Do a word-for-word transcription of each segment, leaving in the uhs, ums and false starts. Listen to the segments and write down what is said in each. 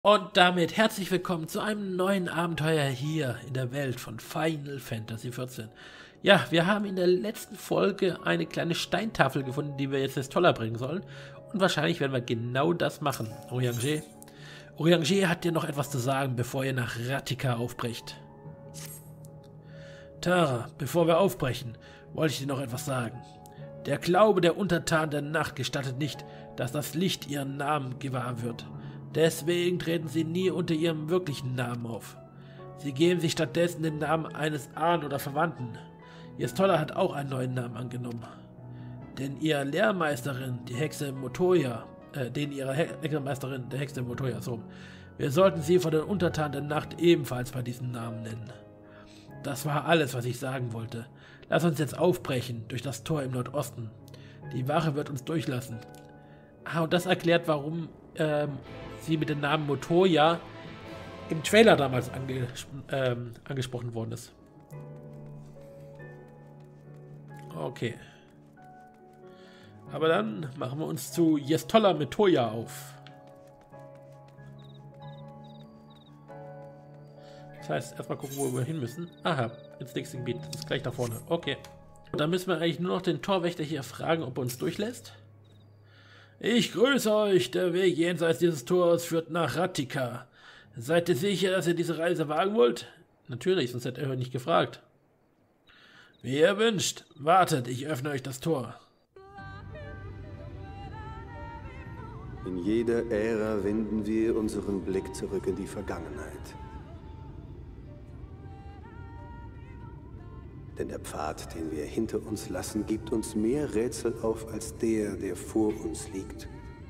Und damit herzlich willkommen zu einem neuen Abenteuer hier in der Welt von Final Fantasy vierzehn. Ja, wir haben in der letzten Folge eine kleine Steintafel gefunden, die wir jetzt ins Toller bringen sollen. Und wahrscheinlich werden wir genau das machen. Urianger, Urianger hat dir noch etwas zu sagen, bevor ihr nach Ratika aufbrecht. Tara, bevor wir aufbrechen, wollte ich dir noch etwas sagen. Der Glaube der Untertanen der Nacht gestattet nicht, dass das Licht ihren Namen gewahr wird. Deswegen treten sie nie unter ihrem wirklichen Namen auf. Sie geben sich stattdessen den Namen eines Ahnen oder Verwandten. Yestola hat auch einen neuen Namen angenommen. Denn ihre Lehrmeisterin, die Hexe Motoya, äh, den ihre He Lehrmeisterin, der Hexe Motoya, so. Wir sollten sie vor den Untertanen der Nacht ebenfalls bei diesem Namen nennen. Das war alles, was ich sagen wollte. Lass uns jetzt aufbrechen durch das Tor im Nordosten. Die Wache wird uns durchlassen. Ah, und das erklärt, warum ähm, sie mit dem Namen Motoya im Trailer damals ange ähm, angesprochen worden ist. Okay. Aber dann machen wir uns zu Yestola Motoya auf. Das heißt, erstmal gucken, wo wir hin müssen. Aha, ins nächste Gebiet. Das ist gleich da vorne. Okay. Und dann müssen wir eigentlich nur noch den Torwächter hier fragen, ob er uns durchlässt. Ich grüße euch. Der Weg jenseits dieses Tors führt nach Ratika. Seid ihr sicher, dass ihr diese Reise wagen wollt? Natürlich, sonst hätte er nicht gefragt. Wie ihr wünscht. Wartet, ich öffne euch das Tor. In jeder Ära wenden wir unseren Blick zurück in die Vergangenheit. Denn der Pfad, den wir hinter uns lassen, gibt uns mehr Rätsel auf als der, der vor uns liegt.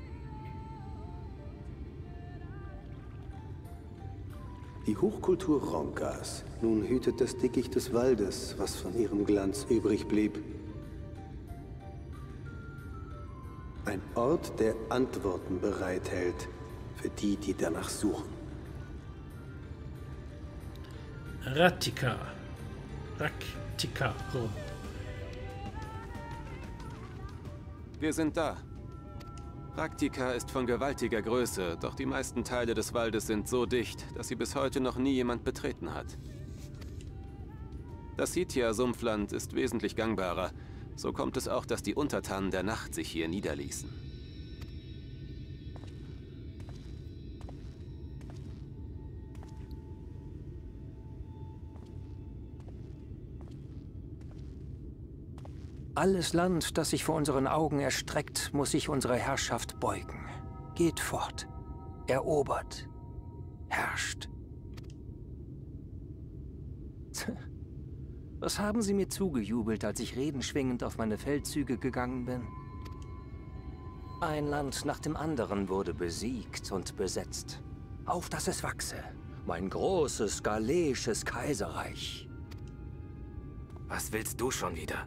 Die Hochkultur Ronkas nun hütet das Dickicht des Waldes, was von ihrem Glanz übrig blieb. Ein Ort, der Antworten bereithält für die, die danach suchen. Ratika. Ratika. So. Wir sind da. Ratika ist von gewaltiger Größe, doch die meisten Teile des Waldes sind so dicht, dass sie bis heute noch nie jemand betreten hat. Das Scythia-Sumpfland ist wesentlich gangbarer. So kommt es auch, dass die Untertanen der Nacht sich hier niederließen. Alles Land, das sich vor unseren Augen erstreckt, muss sich unserer Herrschaft beugen. Geht fort, erobert, herrscht. Was haben Sie mir zugejubelt, als ich redenschwingend auf meine Feldzüge gegangen bin? Ein Land nach dem anderen wurde besiegt und besetzt. Auf dass es wachse, mein großes galeisches Kaiserreich. Was willst du schon wieder?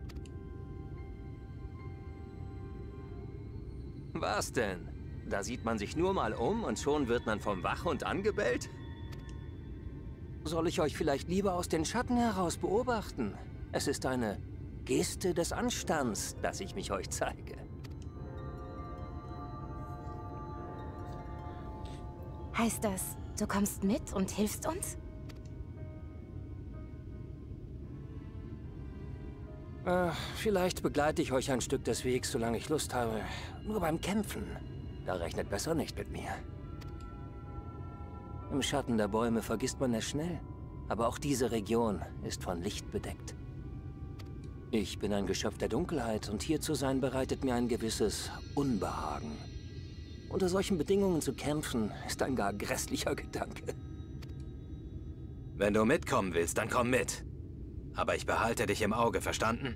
Was denn? Da sieht man sich nur mal um und schon wird man vom Wachhund angebellt? Soll ich euch vielleicht lieber aus den Schatten heraus beobachten? Es ist eine Geste des Anstands, dass ich mich euch zeige. Heißt das, du kommst mit und hilfst uns? Äh, vielleicht begleite ich euch ein Stück des Wegs, solange ich Lust habe. Nur beim Kämpfen, da rechnet besser nicht mit mir. Im Schatten der Bäume vergisst man es schnell. Aber auch diese Region ist von Licht bedeckt. Ich bin ein Geschöpf der Dunkelheit und hier zu sein bereitet mir ein gewisses Unbehagen. Unter solchen Bedingungen zu kämpfen, ist ein gar grässlicher Gedanke. Wenn du mitkommen willst, dann komm mit. Aber ich behalte dich im Auge, verstanden?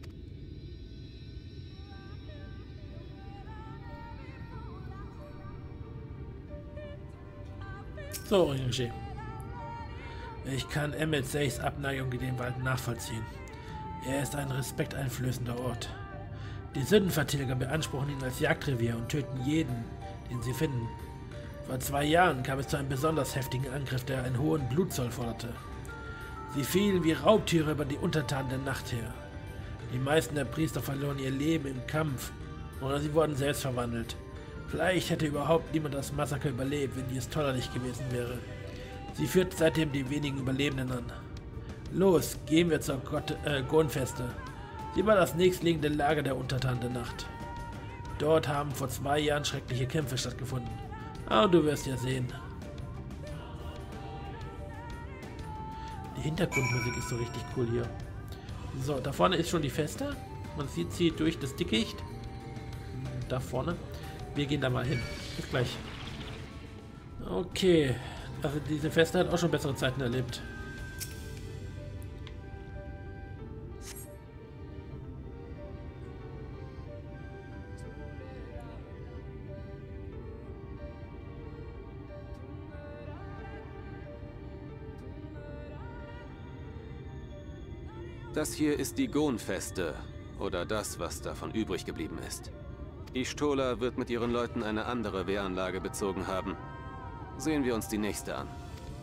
So, Urianger. Ich kann Emmett Seys Abneigung gegen den Wald nachvollziehen. Er ist ein respekteinflößender Ort. Die Sündenvertilger beanspruchen ihn als Jagdrevier und töten jeden, den sie finden. Vor zwei Jahren kam es zu einem besonders heftigen Angriff, der einen hohen Blutzoll forderte. Sie fielen wie Raubtiere über die Untertanen der Nacht her. Die meisten der Priester verloren ihr Leben im Kampf oder sie wurden selbst verwandelt. Vielleicht hätte überhaupt niemand das Massaker überlebt, wenn dies toller nicht gewesen wäre. Sie führt seitdem die wenigen Überlebenden an. Los, gehen wir zur Gott äh, Gonfeste. Sie war das nächstliegende Lager der Untertanen der Nacht. Dort haben vor zwei Jahren schreckliche Kämpfe stattgefunden. Aber du wirst ja sehen. Die Hintergrundmusik ist so richtig cool hier. So, da vorne ist schon die Feste. Man sieht sie durch das Dickicht. Da vorne. Wir gehen da mal hin. Bis gleich. Okay. Also diese Feste hat auch schon bessere Zeiten erlebt. Das hier ist die Gon-Feste, oder das, was davon übrig geblieben ist. Y'shtola wird mit ihren Leuten eine andere Wehranlage bezogen haben. Sehen wir uns die nächste an.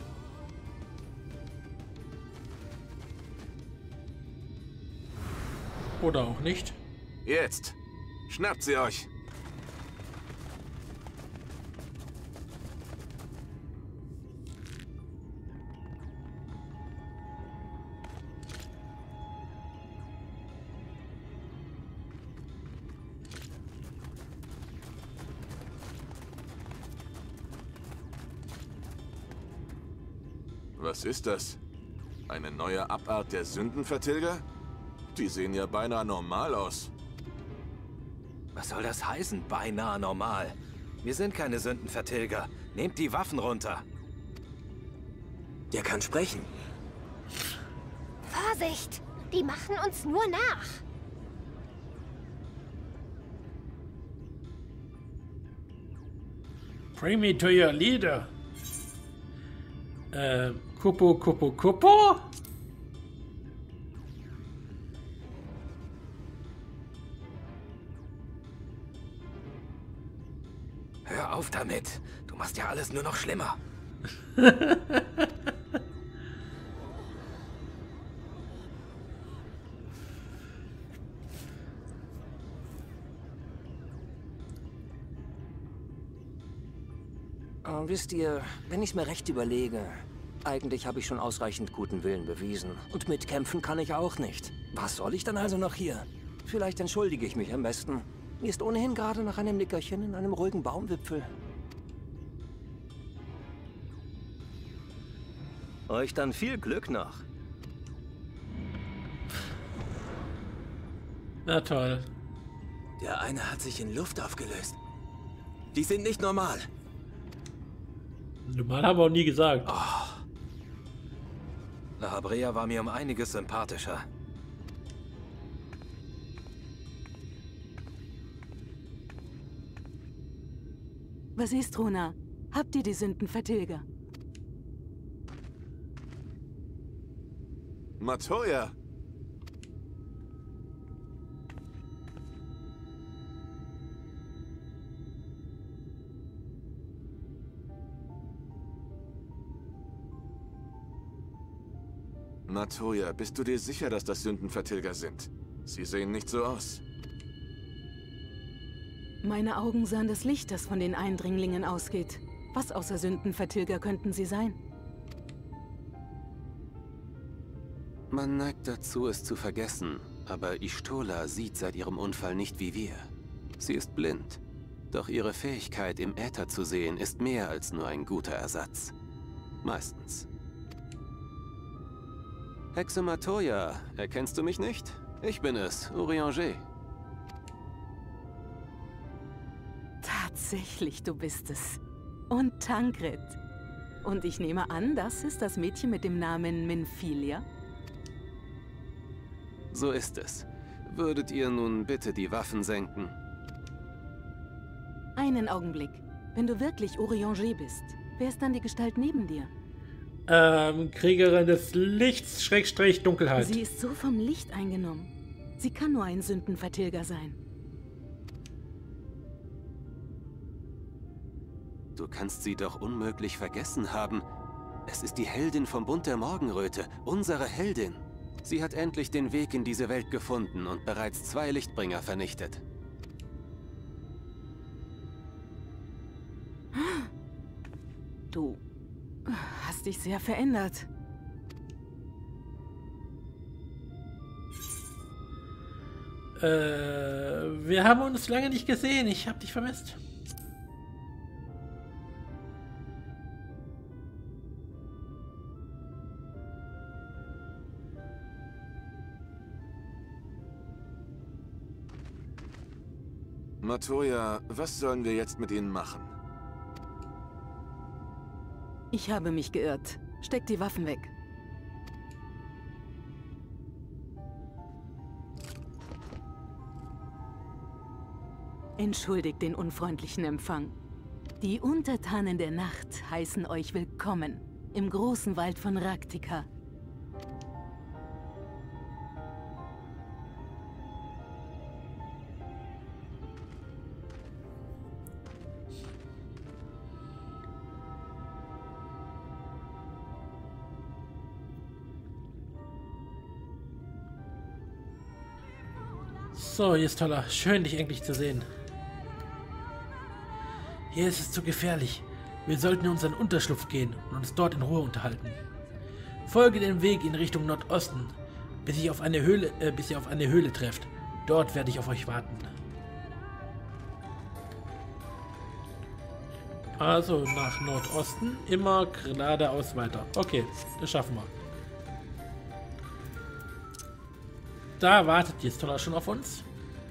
Oder auch nicht. Jetzt! Schnappt sie euch! Was ist das? Eine neue Abart der Sündenvertilger? Die sehen ja beinahe normal aus. Was soll das heißen, beinahe normal? Wir sind keine Sündenvertilger. Nehmt die Waffen runter. Der kann sprechen. Vorsicht! Die machen uns nur nach. Bring me to your leader. Äh, Kupo, Kupo, Kupo? Hör auf damit. Du machst ja alles nur noch schlimmer. Oh, wisst ihr, wenn ich es mir recht überlege, eigentlich habe ich schon ausreichend guten Willen bewiesen. Und mitkämpfen kann ich auch nicht. Was soll ich dann also noch hier? Vielleicht entschuldige ich mich am besten. Mir ist ohnehin gerade nach einem Nickerchen in einem ruhigen Baumwipfel. Euch dann viel Glück noch. Na toll. Der eine hat sich in Luft aufgelöst. Die sind nicht normal. Normal haben wir auch nie gesagt. Oh. La Habrea war mir um einiges sympathischer. Was ist, Runa? Habt ihr die Sündenvertilger? Matoya! Matoya, bist du dir sicher, dass das Sündenvertilger sind? Sie sehen nicht so aus. Meine Augen sahen das Licht, das von den Eindringlingen ausgeht. Was außer Sündenvertilger könnten sie sein? Man neigt dazu, es zu vergessen, aber Y'shtola sieht seit ihrem Unfall nicht wie wir. Sie ist blind, doch ihre Fähigkeit, im Äther zu sehen, ist mehr als nur ein guter Ersatz. Meistens. Hexe Matoya, erkennst du mich nicht? Ich bin es, Urianger. Tatsächlich, du bist es. Und Tancred. Und ich nehme an, das ist das Mädchen mit dem Namen Minfilia? So ist es. Würdet ihr nun bitte die Waffen senken? Einen Augenblick. Wenn du wirklich Urianger bist, wer ist dann die Gestalt neben dir? Ähm, Kriegerin des Lichts, Schrägstrich, Dunkelheit. Sie ist so vom Licht eingenommen. Sie kann nur ein Sündenvertilger sein. Du kannst sie doch unmöglich vergessen haben. Es ist die Heldin vom Bund der Morgenröte, unsere Heldin. Sie hat endlich den Weg in diese Welt gefunden und bereits zwei Lichtbringer vernichtet. Du hast dich sehr verändert. Äh, wir haben uns lange nicht gesehen. Ich habe dich vermisst. Matoya, was sollen wir jetzt mit ihnen machen? Ich habe mich geirrt. Steck die Waffen weg. Entschuldigt den unfreundlichen Empfang. Die Untertanen der Nacht heißen euch willkommen im großen Wald von Raktika. So, hier ist toller. Schön, dich endlich zu sehen. Hier ist es zu gefährlich. Wir sollten in unseren Unterschlupf gehen und uns dort in Ruhe unterhalten. Folge den Weg in Richtung Nordosten, bis ich auf eine Höhle, äh, bis ihr auf eine Höhle trefft. Dort werde ich auf euch warten. Also nach Nordosten, immer geradeaus weiter. Okay, das schaffen wir. Da wartet jetzt Toller schon auf uns.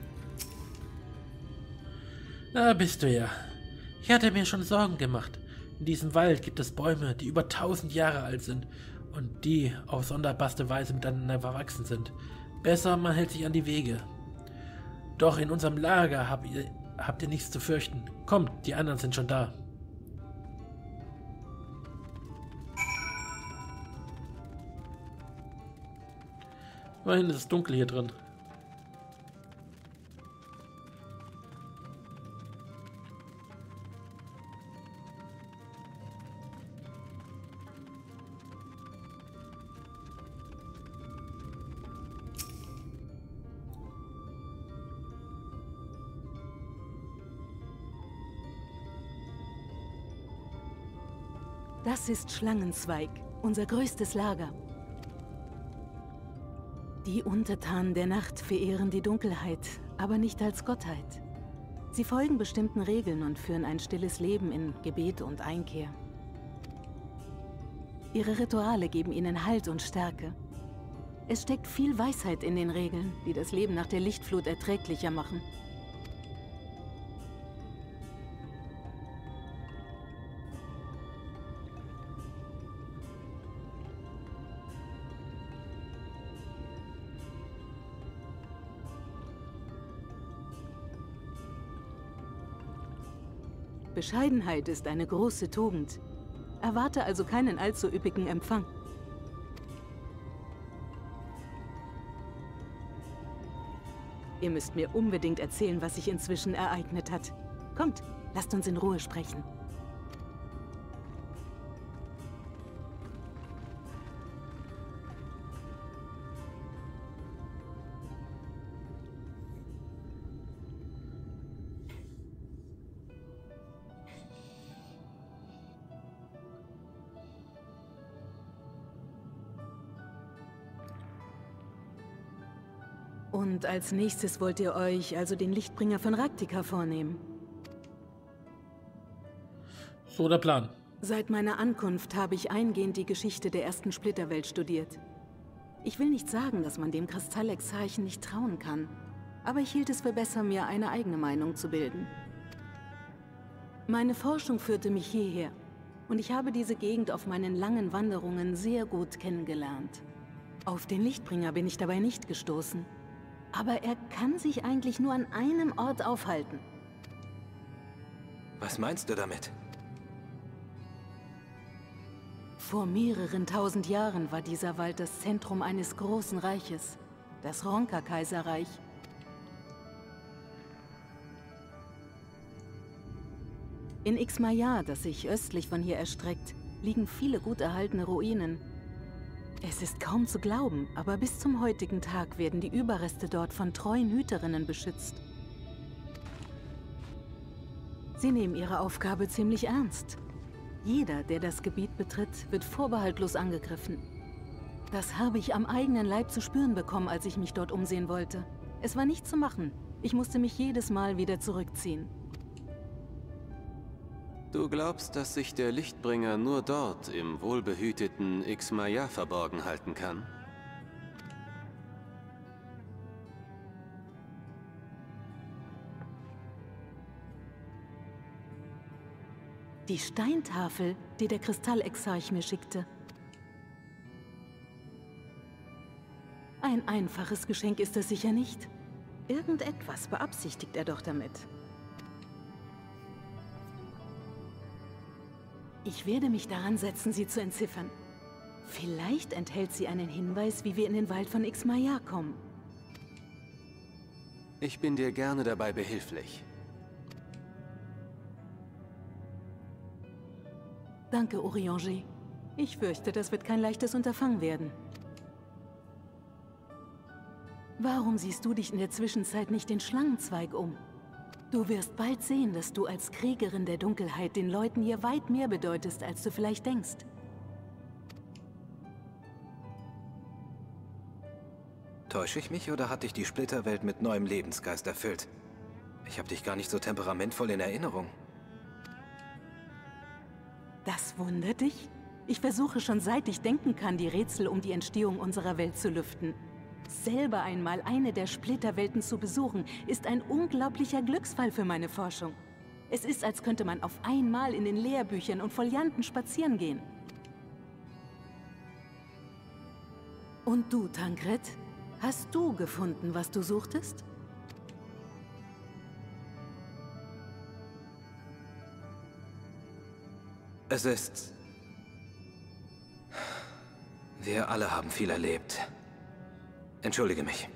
Da bist du ja. Ich hatte mir schon Sorgen gemacht. In diesem Wald gibt es Bäume, die über tausend Jahre alt sind und die auf sonderbarste Weise miteinander verwachsen sind. Besser, man hält sich an die Wege. Doch in unserem Lager habt ihr, habt ihr nichts zu fürchten. Kommt, die anderen sind schon da. Immerhin ist es dunkel hier drin. Das ist Schlangenzweig, unser größtes Lager. Die Untertanen der Nacht verehren die Dunkelheit, aber nicht als Gottheit. Sie folgen bestimmten Regeln und führen ein stilles Leben in Gebet und Einkehr. Ihre Rituale geben ihnen Halt und Stärke. Es steckt viel Weisheit in den Regeln, die das Leben nach der Lichtflut erträglicher machen. Bescheidenheit ist eine große Tugend. Erwarte also keinen allzu üppigen Empfang. Ihr müsst mir unbedingt erzählen, was sich inzwischen ereignet hat. Kommt, lasst uns in Ruhe sprechen. Und als nächstes wollt ihr euch also den Lichtbringer von Raktika vornehmen. So der Plan. Seit meiner Ankunft habe ich eingehend die Geschichte der ersten Splitterwelt studiert. Ich will nicht sagen, dass man dem Kristallexarchen nicht trauen kann, aber ich hielt es für besser, mir eine eigene Meinung zu bilden. Meine Forschung führte mich hierher und ich habe diese Gegend auf meinen langen Wanderungen sehr gut kennengelernt. Auf den Lichtbringer bin ich dabei nicht gestoßen. Aber er kann sich eigentlich nur an einem Ort aufhalten. Was meinst du damit? Vor mehreren tausend Jahren war dieser Wald das Zentrum eines großen Reiches, das Ronka-Kaiserreich. In Ixmayar, das sich östlich von hier erstreckt, liegen viele gut erhaltene Ruinen. Es ist kaum zu glauben, aber bis zum heutigen Tag werden die Überreste dort von treuen Hüterinnen beschützt. Sie nehmen ihre Aufgabe ziemlich ernst. Jeder, der das Gebiet betritt, wird vorbehaltlos angegriffen. Das habe ich am eigenen Leib zu spüren bekommen, als ich mich dort umsehen wollte. Es war nicht zu machen. Ich musste mich jedes Mal wieder zurückziehen. Du glaubst, dass sich der Lichtbringer nur dort im wohlbehüteten Ixmaya verborgen halten kann? Die Steintafel, die der Kristallexarch mir schickte. Ein einfaches Geschenk ist es sicher nicht. Irgendetwas beabsichtigt er doch damit. Ich werde mich daran setzen, sie zu entziffern. Vielleicht enthält sie einen Hinweis, wie wir in den Wald von Ixmaya kommen. Ich bin dir gerne dabei behilflich. Danke, Urianger. Ich fürchte, das wird kein leichtes Unterfangen werden. Warum siehst du dich in der Zwischenzeit nicht den Schlangenzweig um? Du wirst bald sehen, dass du als Kriegerin der Dunkelheit den Leuten hier weit mehr bedeutest, als du vielleicht denkst. Täusche ich mich oder hat dich die Splitterwelt mit neuem Lebensgeist erfüllt? Ich habe dich gar nicht so temperamentvoll in Erinnerung. Das wundert dich? Ich versuche schon seit ich denken kann, die Rätsel um die Entstehung unserer Welt zu lüften. Selber einmal eine der Splitterwelten zu besuchen, ist ein unglaublicher Glücksfall für meine Forschung. Es ist, als könnte man auf einmal in den Lehrbüchern und Folianten spazieren gehen. Und du, Tancred, hast du gefunden, was du suchtest? Es ist... Wir alle haben viel erlebt. Entschuldige mich.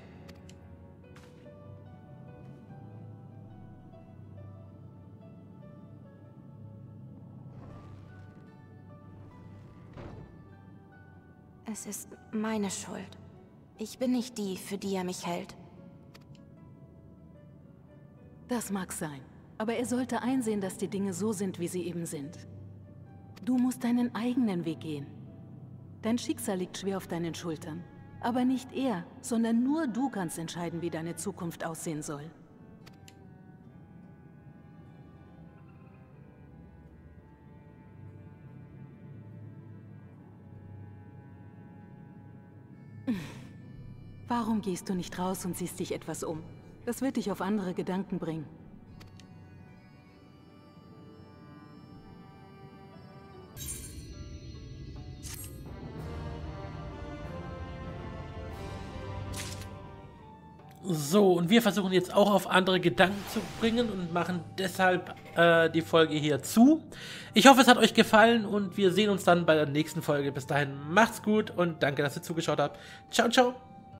Es ist meine Schuld. Ich bin nicht die, für die er mich hält. Das mag sein. Aber er sollte einsehen, dass die Dinge so sind, wie sie eben sind. Du musst deinen eigenen Weg gehen. Dein Schicksal liegt schwer auf deinen Schultern. Aber nicht er, sondern nur du kannst entscheiden, wie deine Zukunft aussehen soll. Warum gehst du nicht raus und siehst dich etwas um? Das wird dich auf andere Gedanken bringen. So, und wir versuchen jetzt auch auf andere Gedanken zu bringen und machen deshalb äh, die Folge hier zu. Ich hoffe, es hat euch gefallen und wir sehen uns dann bei der nächsten Folge. Bis dahin, macht's gut und danke, dass ihr zugeschaut habt. Ciao, ciao.